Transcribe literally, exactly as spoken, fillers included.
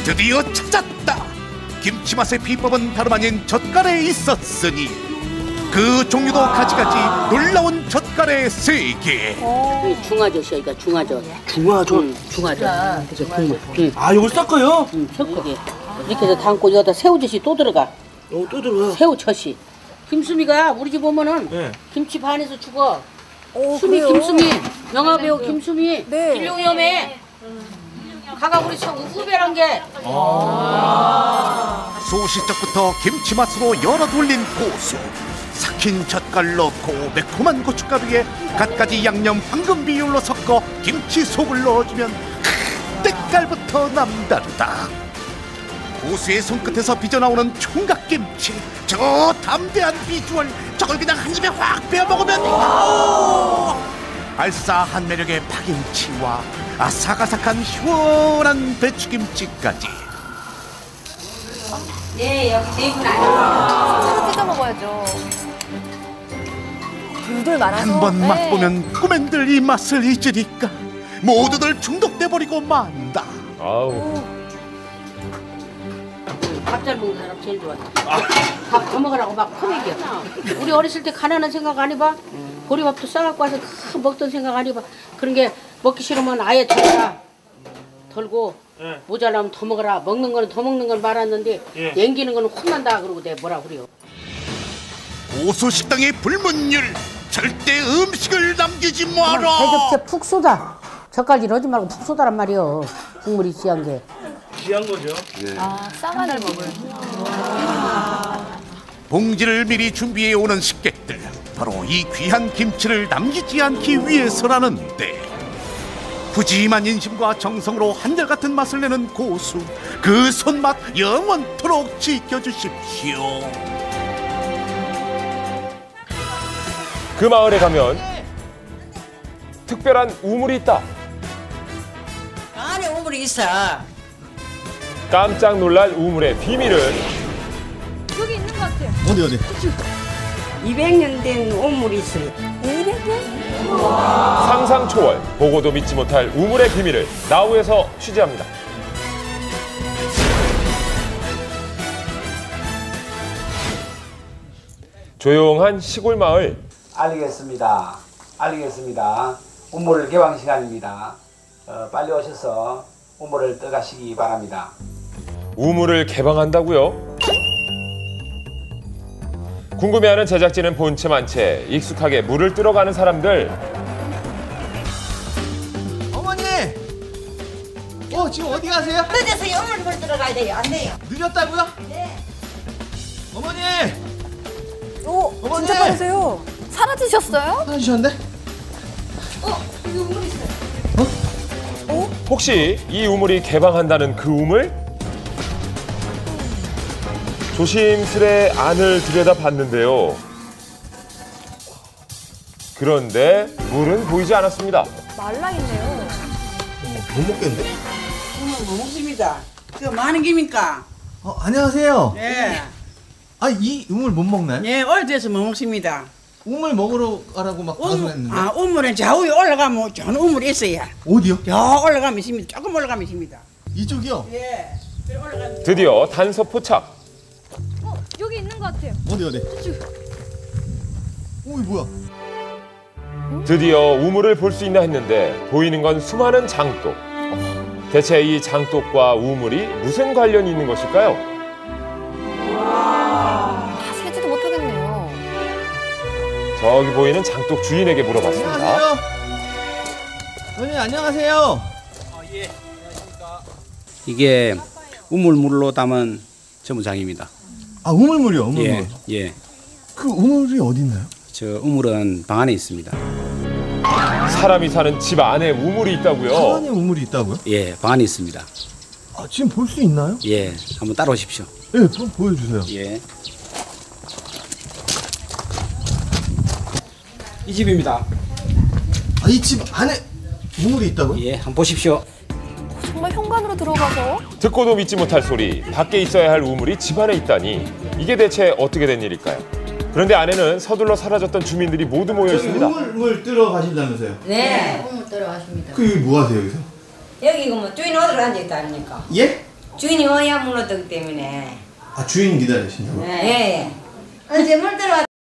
드디어 찾았다. 김치 맛의 비법은 다름 아닌 젓갈에 있었으니 그 종류도 가지가지 놀라운 젓갈의 세계. 중화젓이야, 이거 중화젓. 중화젓? 응, 중화젓. 이게 국물. 응. 아, 이걸 섞어요? 응, 섞어. 이렇게 해서 담고 여기다 새우젓이 또 들어가. 어, 또 들어가요? 새우젓이. 김수미가 우리 집 오면은 네. 김치 반에서 죽어. 오, 수미, 그래요? 김수미. 영화배우 김수미. 네. 길룡염에 가가 우리 참 후배란 게. 아 소시적부터 김치 맛으로 열어 돌린 고수. 삭힌 젓갈 넣고 매콤한 고춧가루에 갖가지 양념 황금 비율로 섞어 김치 속을 넣어주면 때깔부터 남다르다. 고수의 손끝에서 빚어나오는 총각김치, 저 담대한 비주얼, 저걸 그냥 한 입에 확 빼어 먹으면 아우! 알싸한 매력의 파김치와 아삭아삭한 시원한 배추김치까지. 네, 여기 네 분 아니에요. 차로 뜯어 먹어야죠. 둘둘 말아서. 한 번 맛보면 꿈엔들 이 맛을 잊으니까 모두들 중독돼 버리고 만다. 아우. 밥 잘 먹는 사람 제일 좋아. 밥 더 먹으라고 막 퍼먹여. 우리 어렸을 때 가난한 생각 안 해봐? 보리밥도 싸갖고 와서 크 먹던 생각 안 해봐? 그런 게 먹기 싫으면 아예 덜어라. 덜고 네. 모자라면 더 먹어라. 먹는 거는 더 먹는 건 말았는데 예. 앵기는 거는 혼난다 그러고 내가 뭐라 그래요. 고수 식당의 불문율, 절대 음식을 남기지 마라. 대접체 푹 쏟아. 젓갈질 하지 말고 푹 쏟아란 말이요. 국물이 귀한 게. 귀한 거죠? 아, 싸가지 먹을. 봉지를 미리 준비해 오는 식객들, 바로 이 귀한 김치를 남기지 않기 위해서라는데, 푸짐한 인심과 정성으로 한결같은 맛을 내는 고수, 그 손맛 영원토록 지켜주십시오. 그 마을에 가면 특별한 우물이 있다. 안에 우물이 있어. 깜짝 놀랄 우물의 비밀은 여기 있는 것 같아요. 어디 어디? 이백 년 된 우물이 있어요. 이백 년? 상상 초월, 보고도 믿지 못할 우물의 비밀을 나우에서 취재합니다. 조용한 시골 마을. 알리겠습니다. 알리겠습니다. 우물 개방 시간입니다. 어, 빨리 오셔서 우물을 떠가시기 바랍니다. 우물을 개방한다고요? 궁금해하는 제작진은 본체 만체 익숙하게 물을 뜨러가는 사람들. 어머니! 어 지금 어디 가세요? 늦어서 우물 들어가야 돼요. 안 돼요. 늦었다고요? 네. 어머니! 오, 어머니! 진짜 빠르세요. 사라지셨어요? 사라지셨는데? 혹시 이 우물이 개방한다는 그 우물? 조심스레 안을 들여다봤는데요. 그런데 물은 보이지 않았습니다. 말라있네요. 못 먹겠는데? 우물 못 먹습니다. 그 많은 김입니까? 어 안녕하세요. 예. 아 이 우물 못 먹나요? 예, 오래돼서 못 먹습니다. 우물 먹으러 가라고 막 방송했는데. 아, 우물은 저 위에 올라가면 좋은 우물이 있어요. 어디요? 저 올라가면 있습니다. 조금 올라가면 있습니다. 이쪽이요? 예. 저 올라가면. 드디어 단서 포착. 어, 여기 있는 것 같아요. 어디 어디? 오, 이 뭐야? 드디어 우물을 볼 수 있나 했는데 보이는 건 수많은 장독. 대체 이 장독과 우물이 무슨 관련이 있는 것일까요? 다 세지도 못하겠네요. 저기 보이는 장독 주인에게 물어봤습니다. 안녕하세요. 어머니 안녕하세요. 이게 우물물로 담은 전문장입니다. 아 우물물이요, 우물물. 예, 예. 그 우물이 어디 있나요? 저 우물은 방 안에 있습니다. 사람이 사는 집 안에 우물이 있다고요? 방 안에 우물이 있다고요? 예, 방 안에 있습니다. 아 지금 볼 수 있나요? 예, 한번 따라오십시오. 예, 네, 보여주세요. 예. 이 집입니다. 아 이 집 안에 우물이 있다고요? 예, 한번 보십시오. 정말 현관으로 들어가서 듣고도 믿지 못할 소리. 밖에 있어야 할 우물이 집 안에 있다니. 이게 대체 어떻게 된 일일까요? 그런데 안에는 서둘러 사라졌던 주민들이 모두 모여 있습니다. 우물 들어 가신다면서요? 네, 우물 들어가십니다. 그 여기 뭐 하세요 여기서? 여기 뭐 주인 어디로 앉아 있다 아닙니까? 예? 주인이 와야 물었기 때문에. 아 주인 기다리신다고? 예, 예. 어제 물 들어왔